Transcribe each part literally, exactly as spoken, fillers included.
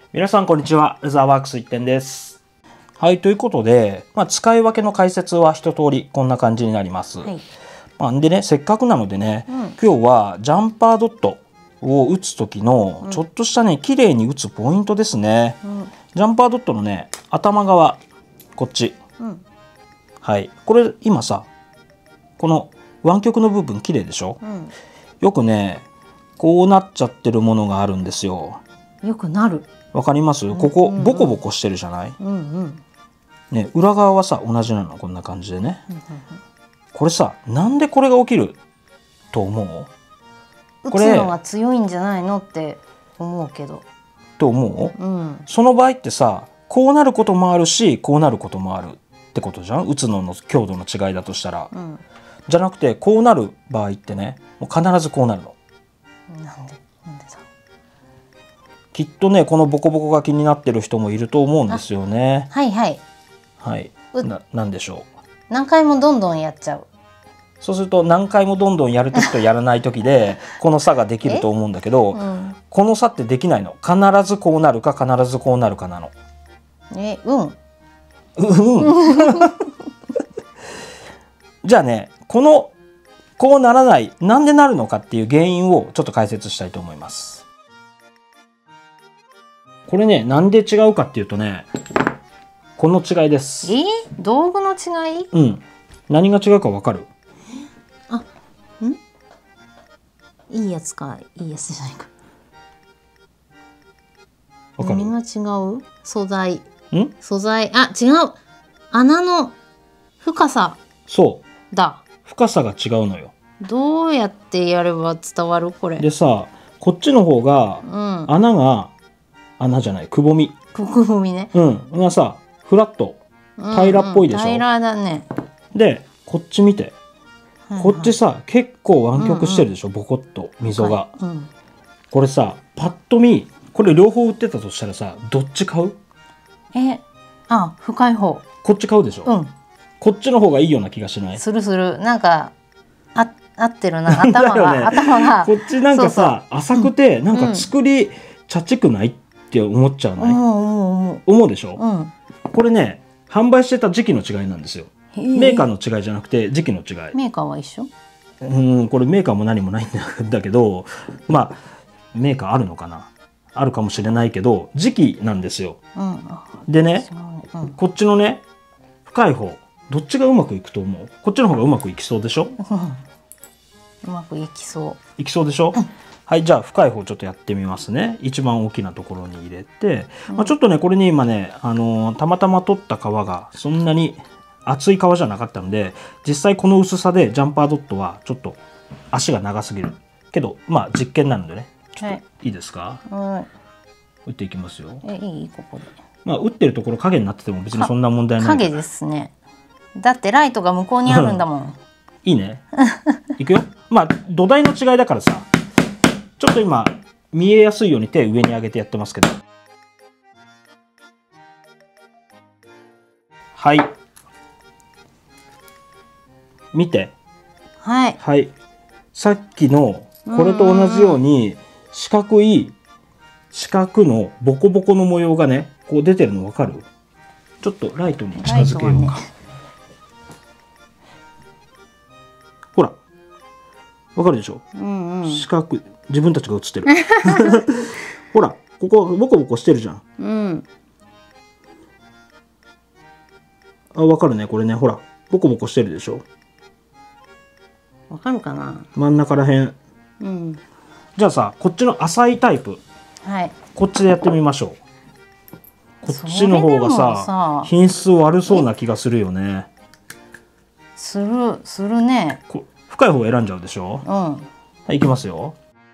皆さんこんにちは。ウェザーワークス一点です。はい、ということで、まあ、使い分けの解説は一通りこんな感じになります。はい、まあ、でね、せっかくなのでね、うん、今日はジャンパードットを打つ時のちょっとしたね、綺麗に打つポイントですね。うん、ジャンパードットのね、頭側、こっち。うん、はい、これ今さ、この湾曲の部分綺麗でしょ、うん、よくね、こうなっちゃってるものがあるんですよ。 よくなる。 わかります？ここボコボコしてるじゃない？うんうん、ね、裏側はさ同じなの、こんな感じでね。うんうんうん、これさ、なんでこれが起きると思う？ 打つのは強いんじゃないのって思うけど。 と思う？うん、その場合ってさ、こうなることもあるし、こうなることもあるってことじゃん。打つのの強度の違いだとしたら、うん、じゃなくてこうなる場合ってね、もう必ずこうなるの。 なんで？なんでだ？ きっとね、このボコボコが気になってる人もいると思うんですよね。 はいはいはい。な、なんでしょう。 何回もどんどんやっちゃう。 そうすると何回もどんどんやるときとやらないときでこの差ができると思うんだけど、うん、この差ってできないの。必ずこうなるか必ずこうなるかなの。 え、うん。うん。 じゃあね、このこうならない、なんでなるのかっていう原因をちょっと解説したいと思います。これね、なんで違うかっていうとね、この違いです。 えー、道具の違い？ うん。何が違うかわかる？ あ、ん？いいやつか、いいやつじゃないか。 わかる？ 何が違う？素材。 ん？ 素材。あ、違う。穴の深さ。 そう。 だ。 深さが違うのよ。 どうやってやれば伝わるこれ？ でさ、こっちの方が、うん、穴が穴じゃない、くぼみ。 くぼみね。 うん、がさ、フラット、平らっぽいでしょ。うんうん、 平らだね。 で、こっち見て。はいはい、こっちさ、結構湾曲してるでしょ、うんうん、ボコッと溝が、はい、うん。これさ、パッと見、これ両方売ってたとしたらさ、どっち買う？ え、あ、深い方。 こっち買うでしょ。うん。こっちの方がいいような気がしない？ するする、なんか、あ、合ってるな、頭が、ね、頭が。 こっちなんかさ、そうそう、浅くて、なんか作り、ちゃちくないって思っちゃうない？思う思う思うでしょ、うん、これね、販売してた時期の違いなんですよ。メーカーの違いじゃなくて時期の違い。 メーカーは一緒？ うん、これメーカーも何もないんだけど、まあメーカーあるのかな、あるかもしれないけど時期なんですよ。うん、でね、うん、こっちのね深い方、どっちがうまくいくと思う？こっちの方がうまくいきそうでしょ？うん、 うまくいきそう。 いきそうでしょ？うん、はい、じゃあ深い方ちょっとやってみますね。一番大きなところに入れて、うん、まあ、ちょっとねこれに今ね、あのー、たまたま取った皮がそんなに厚い皮じゃなかったので、実際この薄さでジャンパードットはちょっと足が長すぎるけど、まあ実験なのでね、ちょっといいですか？はい、打っていきますよ。 え、いい？ここで。 まあ打ってるところ影になってても別にそんな問題ない。 影ですね。だってライトが向こうにあるんだもん。 いいね。いくよ。まあ土台の違いだからさ、ちょっと今見えやすいように手上に上げてやってますけど。はい。見て。 はい。 はい。さっきのこれと同じように四角い四角のボコボコの模様がね、こう出てるの分かる？ちょっとライトに近づけようか。ほら。分かるでしょ？うんうん、四角、自分たちが写ってる。ほら、ここボコボコしてるじゃん。うん。あ、分かるね、これね、ほら、ボコボコしてるでしょ。 わかるかな？ 真ん中らへん。うん。じゃあさ、こっちの浅いタイプ。はい。こっちでやってみましょう。こっちの方がさ、品質悪そうな気がするよね。 する、するね。 こ深い方を選んじゃうでしょ。うん。はい、いきますよ。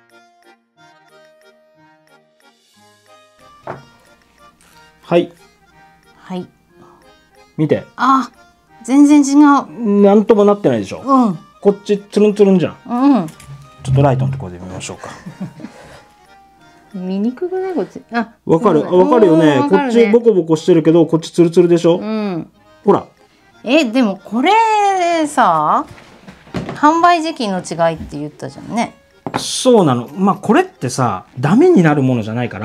はい。 はい。 見て。 あ、全然違う。 なんともなってないでしょ。うん。こっちつるんつるんじゃん。うん。ちょっとライトのところで見ましょうか。 見にくくない？こっち。あ、 わかる、わかるよね。こっちボコボコしてるけど、こっちつるつるでしょ。うん。ほら。 え、でもこれさ、販売時期の違いって言ったじゃんね。 そうなの。まあこれってさ、ダメになるものじゃないから、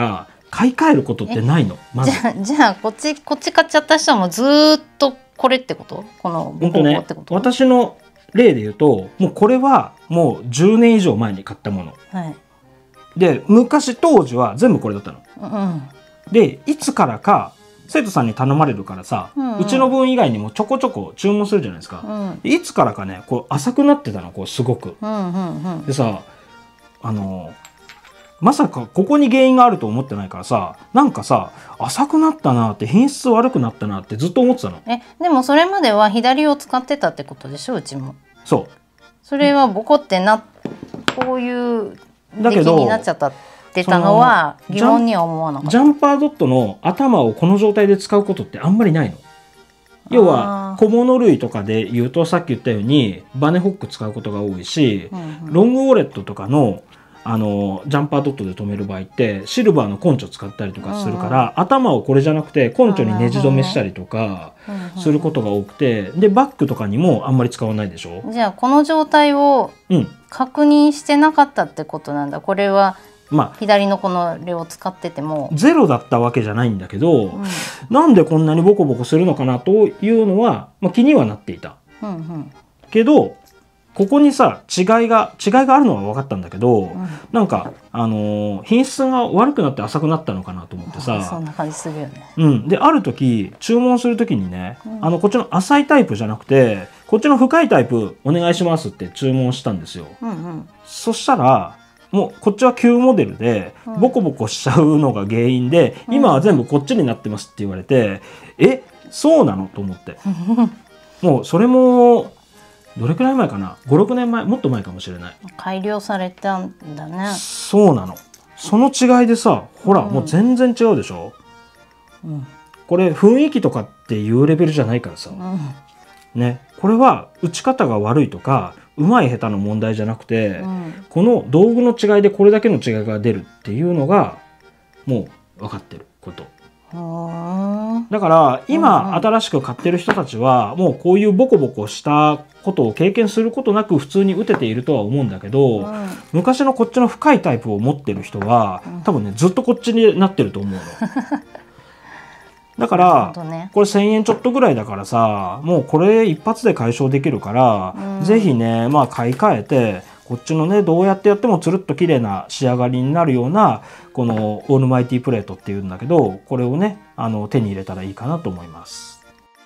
買い替えることってないの。まずじゃあじゃあこっちこっち買っちゃった人はもうずーっとこれってこと？このボコボコってこと？ ね、私の例で言うともうこれはもうじゅうねん以上前に買ったもの、はい、で昔当時は全部これだったの、うん、でいつからか生徒さんに頼まれるからさ、うんうん、うちの分以外にもちょこちょこ注文するじゃないですか、うん、いつからかねこう浅くなってたのこうすごく、うんうんうん、でさあのまさかここに原因があると思ってないからさ、なんかさ浅くなったなって品質悪くなったなってずっと思ってたの。 えでもそれまでは左を使ってたってことでしょ？うちもそうそれはボコってなこういう出来になっちゃったってたのは疑問には思わなかった。 ジャンパードットの頭をこの状態で使うことってあんまりないの。要は小物類とかで言うとさっき言ったようにバネホック使うことが多いし、うんうん、ロングウォレットとかのあのジャンパードットで留める場合ってシルバーのコンチョ使ったりとかするから、うんうん、頭をこれじゃなくてコンチョにネジ止めしたりとかすることが多くて、でバッグとかにもあんまり使わないでしょ。 じゃあこの状態を確認してなかったってことなんだ。これはまあ、左のこの量を使っててもゼロだったわけじゃないんだけど、うん、なんでこんなにボコボコするのかなというのは、まあ、気にはなっていた、うんうん、けどここにさ違いが違いがあるのは分かったんだけど、うん、なんか、あのー、品質が悪くなって浅くなったのかなと思ってさ、 そんな感じするよね、 うん、である時注文する時にね、うん、あのこっちの浅いタイプじゃなくてこっちの深いタイプお願いしますって注文したんですよ、うんうん、そしたらもうこっちは旧モデルでボコボコしちゃうのが原因で、うん、今は全部こっちになってますって言われて、うん、えそうなのと思ってもうそれもどれくらい前かなごろくねんまえもっと前かもしれない。 改良されたんだね。 そうなの。その違いでさほら、うん、もう全然違うでしょ、うん、これ雰囲気とかっていうレベルじゃないからさ、うん、ねこれは打ち方が悪いとかうまい下手の問題じゃなくて、うん、この道具の違いでこれだけの違いが出るっていうのがもう分かってること。だから今、うんうん、新しく買ってる人たちはもうこういうボコボコしたことを経験することなく普通に打てているとは思うんだけど、うん、昔のこっちの深いタイプを持ってる人は、うん、多分ねずっとこっちになってると思うの。だから、ね、これせんえんちょっとぐらいだからさもうこれ一発で解消できるから、うん、ぜひね、まあ、買い替えてこっちのねどうやってやってもつるっと綺麗な仕上がりになるようなこのオールマイティプレートっていうんだけどこれをねあの手に入れたらいいかなと思います。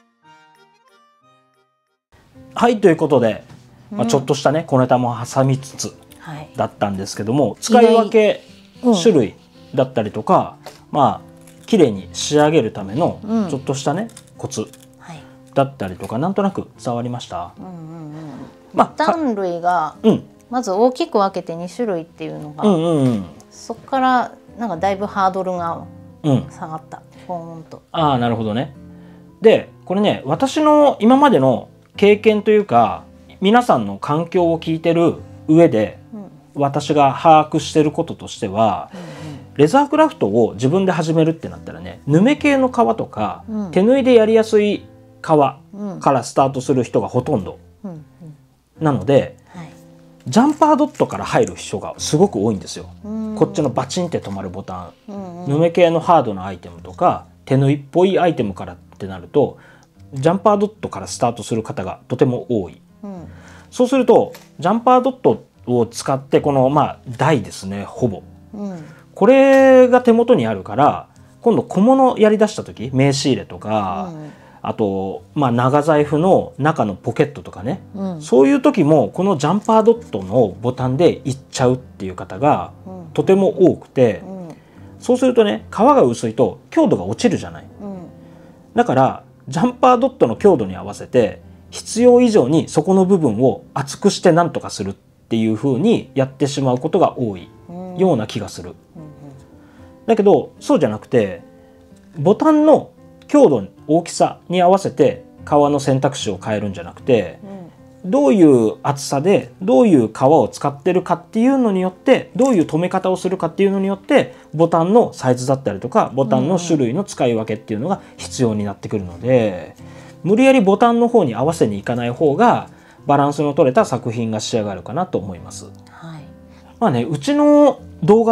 はいということで、まあ、ちょっとしたね小ネタも挟みつつだったんですけども、はい、使い分け種類だったりとか、うん、まあ綺麗に仕上げるためのちょっとしたね、うん、コツだったりとかなんとなく伝わりました。 ボタン類がまず大きく分けてに種類っていうのが、うんうんうん、そこからなんかだいぶハードルが下がった、うん、ポーンと。ああなるほどね。でこれね私の今までの経験というか皆さんの環境を聞いてる上で、うん、私が把握してることとしては、うんうん、レザークラフトを自分で始めるってなったらねヌメ系の革とか、うん、手縫いでやりやすい革からスタートする人がほとんど、うんうん、なので、はい、ジャンパードットから入る人がすごく多いんですよ。こっちのバチンって止まるボタン、うんうん、ヌメ系のハードなアイテムとか手縫いっぽいアイテムからってなるとジャンパードットからスタートする方がとても多い、うん、そうするとジャンパードットを使ってこのまあ台ですねほぼ、うん、これが手元にあるから今度小物やりだした時名刺入れとか、うん、あと、まあ、長財布の中のポケットとかね、うん、そういう時もこのジャンパードットのボタンでいっちゃうっていう方がとても多くて、うん、そうするとね皮が薄いと強度が落ちるじゃない、うん、だからジャンパードットの強度に合わせて必要以上にそこの部分を厚くして何とかするっていう風にやってしまうことが多いような気がする。だけどそうじゃなくてボタンの強度大きさに合わせて革の選択肢を変えるんじゃなくて、うん、どういう厚さでどういう革を使ってるかっていうのによってどういう留め方をするかっていうのによってボタンのサイズだったりとかボタンの種類の使い分けっていうのが必要になってくるので、うん、無理やりボタンの方に合わせにいかない方がバランスの取れた作品が仕上がるかなと思います。はい、まあねうちの動画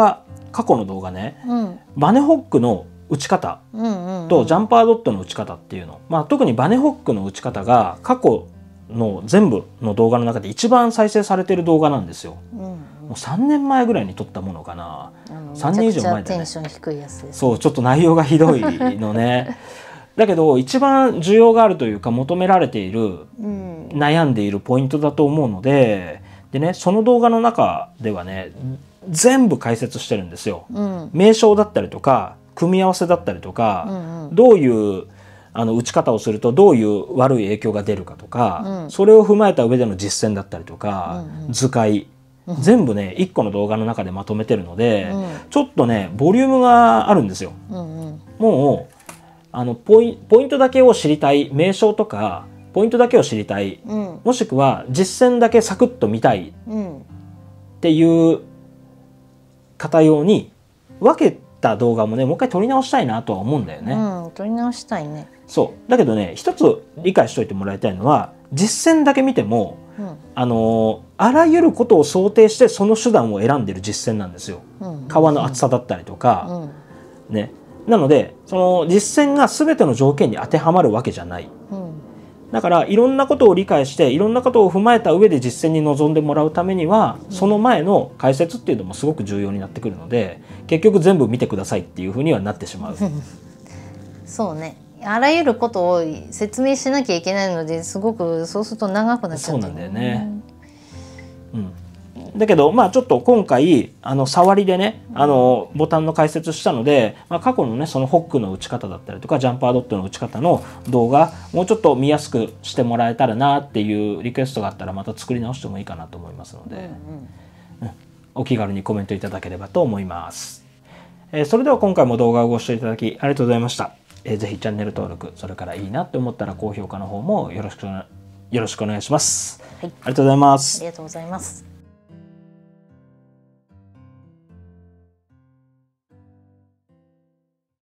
過去の動画ね、うん、バネホックの打ち方とジャンパードットの打ち方っていうの、まあ、特にバネホックの打ち方が過去の全部の動画の中で一番再生されてる動画なんですよ。うんうん、もうさんねんまえぐらいに撮ったものかな。さんねん以上前だね。 テンション低いやつです。 そう、ちょっと内容がひどいのね。だけど一番需要があるというか求められている、うん、悩んでいるポイントだと思うので、でね、その動画の中ではね全部解説してるんですよ。うん、名称だったりとか組み合わせだったりとか、うんうん、どういうあの打ち方をするとどういう悪い影響が出るかとか、うん、それを踏まえた上での実践だったりとか、うんうん、図解、うん、全部ねいっこの動画の中でまとめてるので、うん、ちょっとねボリュームがあるんですよ。うんうん、もうあのポイ、ポイントだけを知りたい、名称とかポイントだけを知りたい、うん、もしくは実践だけサクッと見たいっていう方用に分けた動画もねもう一回撮り直したいなとは思うんだよね。 うん、撮り直したいね。 そうだけどね一つ理解しておいてもらいたいのは実践だけ見ても、うん、あのあらゆることを想定してその手段を選んでる実践なんですよ。うん、皮の厚さだったりとか、うん、ね。なのでその実践が全ての条件に当てはまるわけじゃない。うん、だからいろんなことを理解していろんなことを踏まえた上で実践に臨んでもらうためには、うん、その前の解説っていうのもすごく重要になってくるので結局全部見てくださいっていうふうにはなってしまう。 そうね。あらゆることを説明しなきゃいけないのですごくそうすると長くなっちゃう。 そうなんだよね。うん。だけどまあちょっと今回あの触りでねあのボタンの解説したので、まあ、過去のねそのホックの打ち方だったりとかジャンパードットの打ち方の動画もうちょっと見やすくしてもらえたらなっていうリクエストがあったらまた作り直してもいいかなと思いますので、うんうんうん、お気軽にコメントいただければと思います。えー、それでは今回も動画をご視聴いただきありがとうございました。えー、ぜひチャンネル登録それからいいなって思ったら高評価の方もよろしくよろしくお願いします。はい、ありがとうございます。 ありがとうございます。